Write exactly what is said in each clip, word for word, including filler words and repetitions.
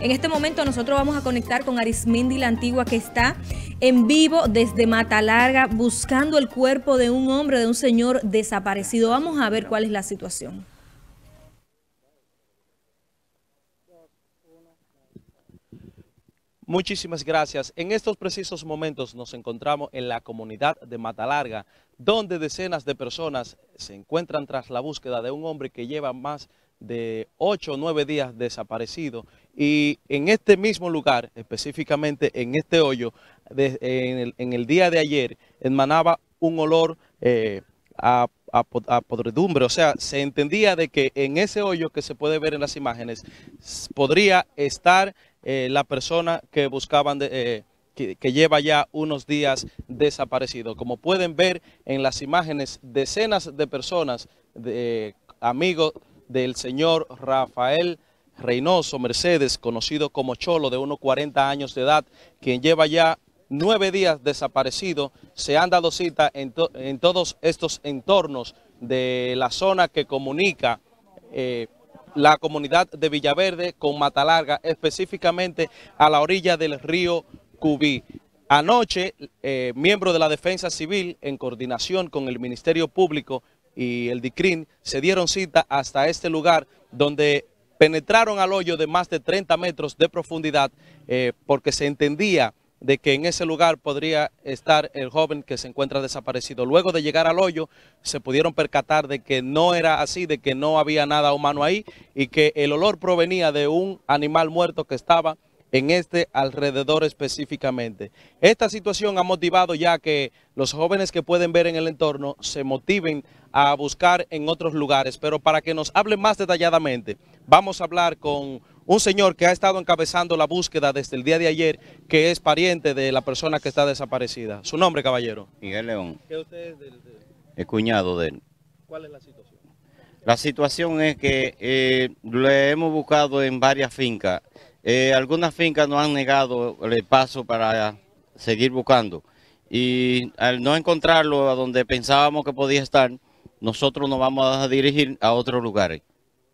En este momento nosotros vamos a conectar con Arismendi La Antigua, que está en vivo desde Mata Larga buscando el cuerpo de un hombre, de un señor desaparecido. Vamos a ver cuál es la situación. Muchísimas gracias. En estos precisos momentos nos encontramos en la comunidad de Mata Larga, donde decenas de personas se encuentran tras la búsqueda de un hombre que lleva más de ocho o nueve días desaparecido. Y en este mismo lugar, específicamente en este hoyo, de, en, el, en el día de ayer, emanaba un olor eh, a, a, a podredumbre. O sea, se entendía de que en ese hoyo que se puede ver en las imágenes podría estar Eh, la persona que buscaban, de, eh, que, que lleva ya unos días desaparecido. Como pueden ver en las imágenes, decenas de personas, de, eh, amigos del señor Rafael Reynoso Mercedes, conocido como Cholo, de unos cuarenta años de edad, quien lleva ya nueve días desaparecido, se han dado cita en, to en todos estos entornos de la zona que comunica eh, la comunidad de Villaverde con Mata Larga, específicamente a la orilla del río Cubí. Anoche, eh, miembros de la Defensa Civil, en coordinación con el Ministerio Público y el DICRIN, se dieron cita hasta este lugar donde penetraron al hoyo de más de treinta metros de profundidad eh, porque se entendía de que en ese lugar podría estar el joven que se encuentra desaparecido. Luego de llegar al hoyo, se pudieron percatar de que no era así, de que no había nada humano ahí y que el olor provenía de un animal muerto que estaba en este alrededor específicamente. Esta situación ha motivado ya que los jóvenes que pueden ver en el entorno se motiven a buscar en otros lugares, pero para que nos hable más detalladamente, vamos a hablar con un señor que ha estado encabezando la búsqueda desde el día de ayer, que es pariente de la persona que está desaparecida. ¿Su nombre, caballero? Miguel León. ¿Qué usted es del, de... El cuñado de él. ¿Cuál es la situación? La situación es que eh, le hemos buscado en varias fincas. Eh, algunas fincas nos han negado el paso para seguir buscando. Y al no encontrarlo a donde pensábamos que podía estar, nosotros nos vamos a dirigir a otros lugares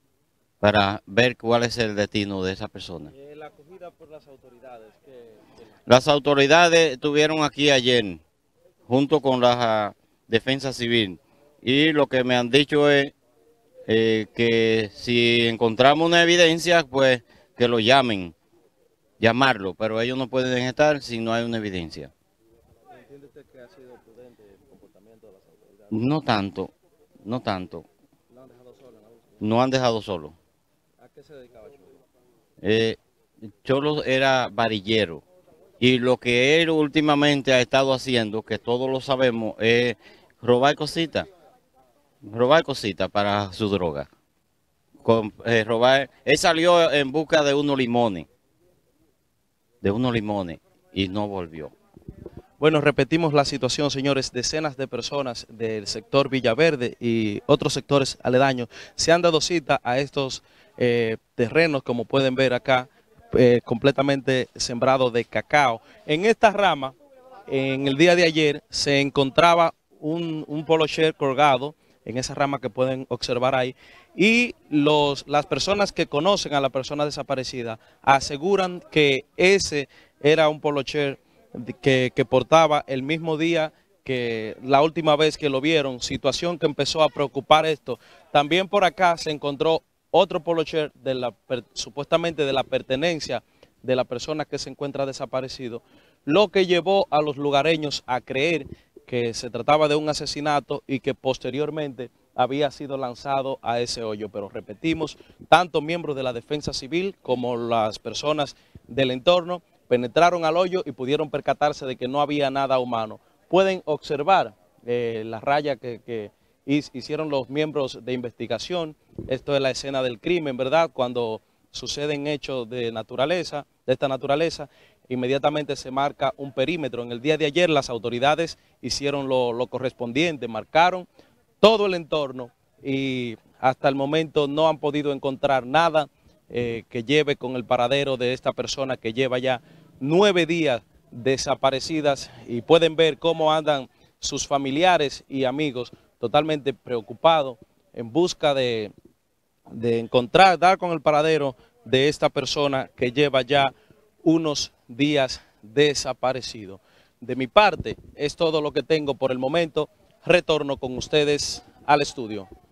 para ver cuál es el destino de esa persona. Eh, la acogida por las autoridades. Que, que... Las autoridades estuvieron aquí ayer, junto con la uh, Defensa Civil, y lo que me han dicho es eh, que si encontramos una evidencia, pues que lo llamen, llamarlo, pero ellos no pueden estar si no hay una evidencia. ¿Entiende usted que ha sido prudente el comportamiento de las autoridades? No tanto, no tanto. ¿Lo han dejado solo en la búsqueda? No han dejado solo. ¿A qué se dedicaba Cholo? Eh, Cholo era varillero y lo que él últimamente ha estado haciendo, que todos lo sabemos, es robar cositas, robar cositas para su droga. Con, eh, robar, él salió en busca de unos limones, de unos limones y no volvió. Bueno, repetimos la situación, señores. Decenas de personas del sector Villaverde y otros sectores aledaños se han dado cita a estos eh, terrenos, como pueden ver acá, eh, completamente sembrados de cacao. En esta rama, en el día de ayer, se encontraba un, un polo share colgado, en esa rama que pueden observar ahí, y los, las personas que conocen a la persona desaparecida aseguran que ese era un polo share Que, que portaba el mismo día que la última vez que lo vieron, situación que empezó a preocupar esto. También por acá se encontró otro polo share de la, supuestamente de la pertenencia de la persona que se encuentra desaparecido, lo que llevó a los lugareños a creer que se trataba de un asesinato y que posteriormente había sido lanzado a ese hoyo. Pero repetimos, tanto miembros de la Defensa Civil como las personas del entorno penetraron al hoyo y pudieron percatarse de que no había nada humano. Pueden observar eh, la raya que, que hicieron los miembros de investigación. Esto es la escena del crimen, ¿verdad? Cuando suceden hechos de naturaleza, de esta naturaleza, inmediatamente se marca un perímetro. En el día de ayer las autoridades hicieron lo, lo correspondiente, marcaron todo el entorno y hasta el momento no han podido encontrar nada Eh, que lleve con el paradero de esta persona que lleva ya nueve días desaparecidas, y pueden ver cómo andan sus familiares y amigos totalmente preocupados en busca de, de encontrar, dar con el paradero de esta persona que lleva ya unos días desaparecido. De mi parte, es todo lo que tengo por el momento. Retorno con ustedes al estudio.